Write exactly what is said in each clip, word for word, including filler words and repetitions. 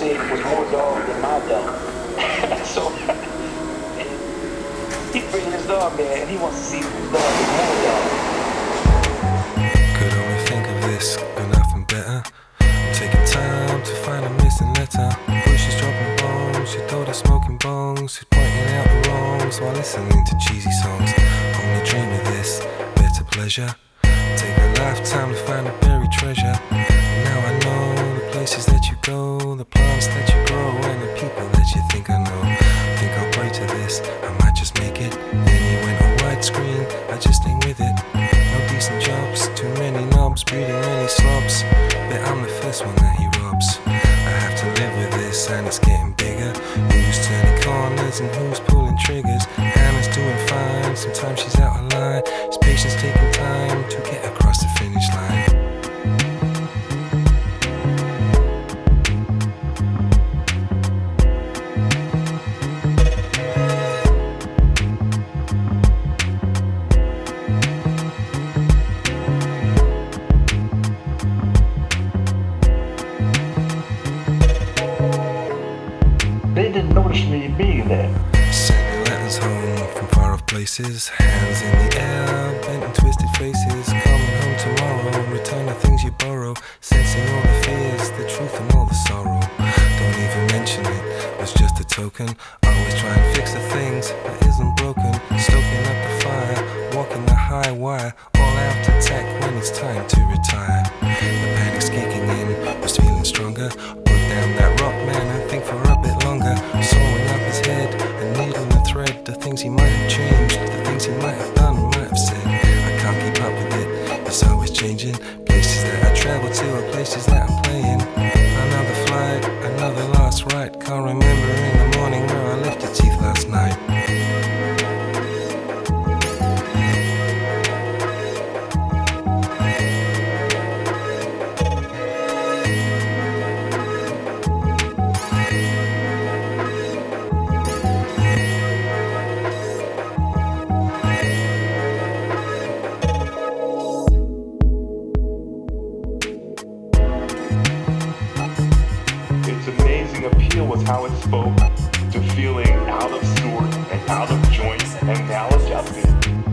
said was more dog than my dog. So he's bringing his dog there, and he wants to see his dog is more dog. Could only think of this, but nothing better. I'm taking time to find a missing letter. Where she's dropping bombs, she thought of smoking bongs. She's pointing out the wrongs while listening to cheesy songs. Only dream of this, better pleasure. Take a lifetime to find a buried treasure. And now I know the places that you go, the plants that you grow, and the people that you think I know. Think I'll pray to this, I might just make it. Then he went on widescreen, I just ain't with it. No decent jobs, too many knobs, breeding many slobs. Bet I'm the first one that he robs. I have to live with this, and it's getting bigger. Who's turning corners and who's pulling triggers? Hannah's doing fine, sometimes she's out of line. His patience taking time to get across the finish line. They didn't notice me being there. Sending letters home from far off places, hands in the air, bent and twisted faces. Coming home tomorrow, return the things you borrow, sensing all the fears, the truth and all the sorrow. Don't even mention it, was just a token. Always try and fix the things that isn't broken. Stoking up the fire, walking the high wire, all out to tech when it's time to retire. The panic's kicking in, was feeling stronger. Put down that rock man and think for a bit longer. Sewing up his head, a needle and a thread. The things he might have changed, the things he might have done, might have said. I can't keep up with it, it's always changing. Places that I travel to are places that I'm playing. Another flight, another last ride. Can't remember in the morning where I left your teeth last night. Its amazing appeal was how it spoke to feeling out of sort and out of joint and maladjusted.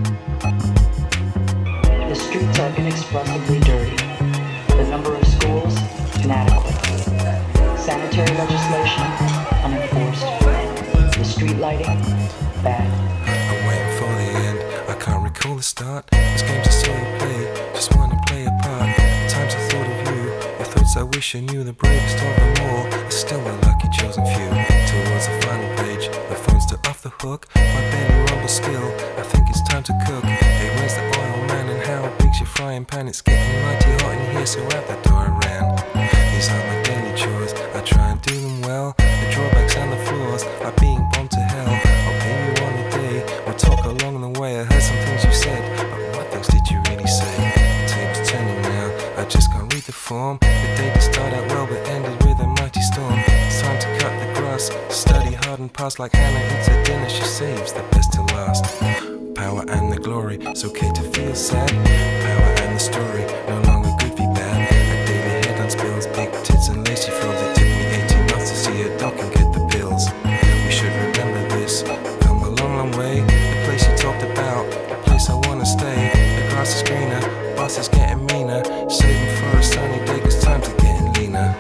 The streets are inexpressibly dirty. The number of schools, inadequate. Sanitary legislation, unenforced. The street lighting, bad. I'm waiting for the end, I can't recall the start. This game's a silly play, just wanna play a part. The times I thought of you, your thoughts I wish I knew. The bravest of them all, are still the lucky chosen few. Towards the final page, the phone's still off the hook. My belly rumbles still, I think it's time to cook. Hey, where's the oil man and how big's your frying pan? It's getting mighty hot in here, so out the door I ran. These are my daily chores, I try and do them well. The drawbacks and the flaws, like being bombed to hell. I'll pay you on the day, we'll talk along the way. I heard some things you said, but what things did you really say? The table's turning now, I just can't read the form. The day that started out well but ended with a mighty storm. It's time to cut the grass, study hard and pass. Like Hannah eats her dinner, she saves the best to last. Power and the glory, it's okay to feel sad. Power and the story, no longer good be bad. A daily headline spills, big tits and lacy frills. It took me eighteen months to see a doc and get the pills. We should remember this, come a long, long way. The place you talked about, the place I wanna stay. The grass is greener, boss is getting meaner. Saving for a sunny day, cause times are getting leaner.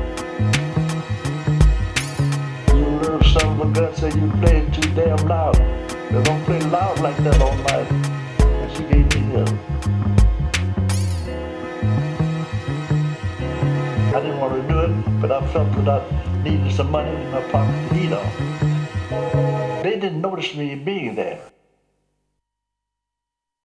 You little son of a gun said you played too damn loud. They don't play loud like that all night. And she gave me hell. I didn't want to do it, but I felt that I needed some money in my pocket to eat on. They didn't notice me being there.